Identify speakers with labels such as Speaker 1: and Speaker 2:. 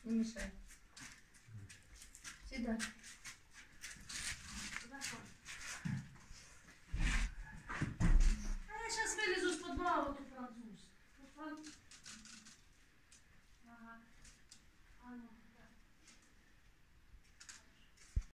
Speaker 1: Не мешай. Сюда.
Speaker 2: А я сейчас вылезу с подвала, тут француз.